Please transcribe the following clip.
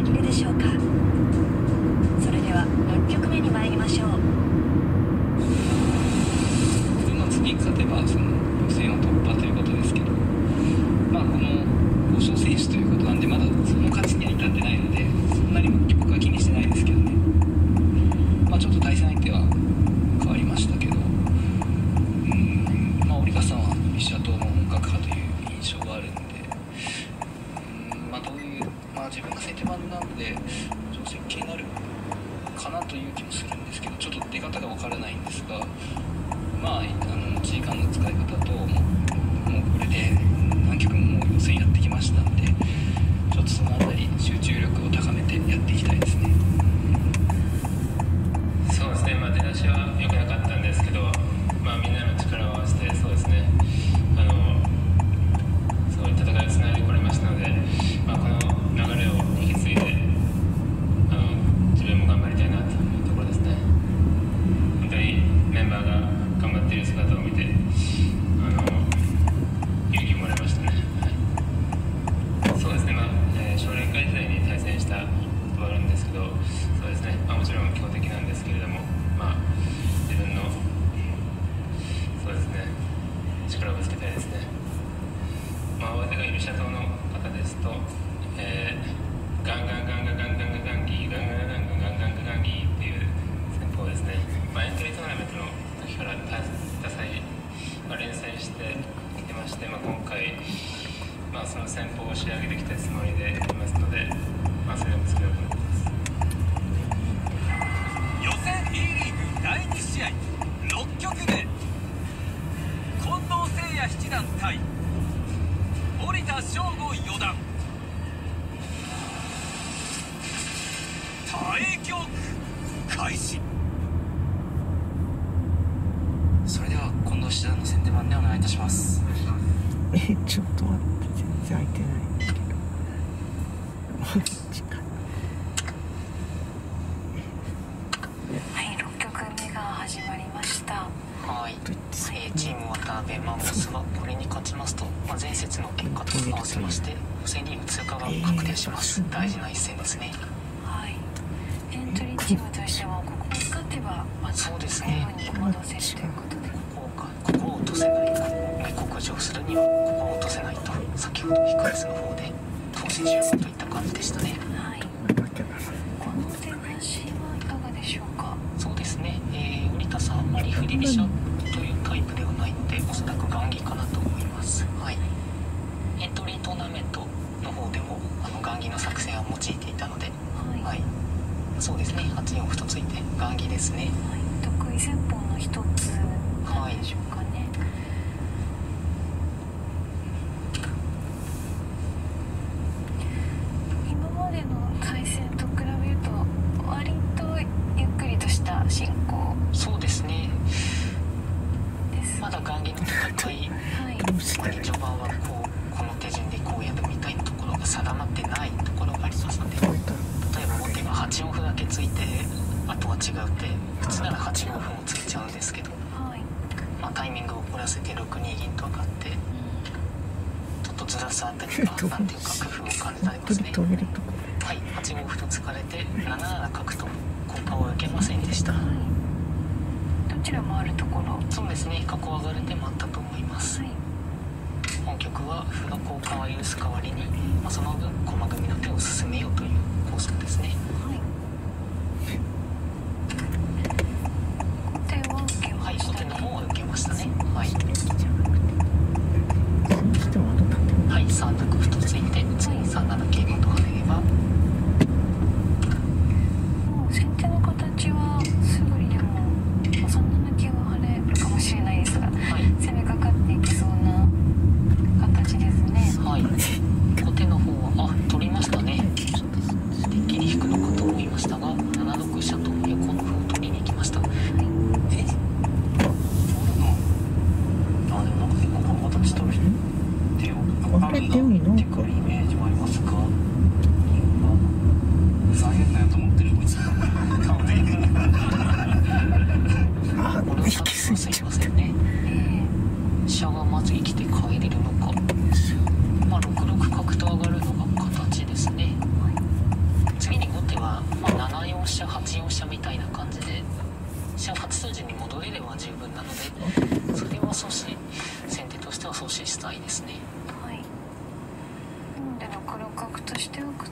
きるでしょうか。それでは6曲目に参りましょう。 次勝てばその予選を突破ということですけど、この交渉選手ということなんでまだその勝ちには至ってないのでそんなに僕は気にしてないですけどね。ちょっと対戦相手は変わりましたけど、織笠さんは飛車党の本格派という印象があるんで、どういう、自分が先手番なので定石系になるかなという気もするんですけど、ちょっと出方がわからないんですが、持ち時間の使い方ともうこれで何局ももう予選やってきましたんで、ちょっとそのあたり集中力を高めてやっていきたいですね。 そうですね、出だしは良くなかったんですけど、みんなの力を合わせてそうですね、そういう戦いをつないでこれましたので、この流れを引き継いで自分も頑張りたいなというところですね。本当にメンバーが頑張っている姿を見て勇気をもらいましたね。そうですね、奨励会時代に対戦したことがあるんですけど、そうですね、もちろん強敵なんですけれども、自分のそうですね力をぶつけたいですね。相手がいる飛車党の方ですと、ガンガンガンガンガンガンガンギーガンガンガンガンガンガンガンギーっていう戦法ですね。エントリートーナメントの時から多彩、連戦してきてまして、今回、その戦法を仕上げてきたつもりでいますので、それをぶつけようと思ってます。 予選 E リーグ第2試合6局目、近藤誠也七段対森田翔吾四段。対局開始。 それでは近藤七段の先手番でお願いいたします。 ちょっと待って、全然空いてないんだけどはい、6局目が始まりました。 チーム渡辺マンモスはこれに勝ちますと、前節の結果と合わせまして予選リーグ通過が確定します。大事な一戦ですね。 はい、エントリーチームとしてはここを勝てばそうですね、 に戻せるということで、 ここを落とせない、下克上するにはここを落とせないと、先ほど控え室の方で投資十分といった感じでしたね。 はい、この出だしはいかがでしょうか。 そうですね、織田さんあまり振り飛車というタイプではないので、おそらく雁木かなと思います。エントリートーナメントの方でも雁木の作戦は用いていたので、そうですね、8四歩とついて雁木ですね。 得意戦法の一つなんでしょうかね。今までの対戦と比べると割とゆっくりとした進行。 そうですね、まだ雁木の戦い、序盤はこの手順でこうやるみたいなところが定まってないところがありますので、例えば後手が8四歩だけついてあとは違う手、普通なら8五歩もついちゃうんですけど、タイミングを遅らせて6二銀と上がって、ちょっとずらすあたりがなんていうか工夫を感じられますね。8五歩と突かれて7七角と効果を受けませんでした。 どちらもあるところ。 そうですね、角を上がる手もあったと思います。本局は歩の交換を許す代わりに、その分駒組みの手を進めようという構想ですね。後手の方は受けましたね。3六歩とついて次に3七桂馬と跳ねれば、 もう先手の形はすぐにでも3七桂は跳ねるかもしれないですが、攻めかかっていきそうな形ですね。 後手の方は取りましたね。 飛車8四飛車みたいな感じで飛車8筋に戻れれば十分なので、それは阻止、先手としては阻止したいですね。 はい。なので6六角としておく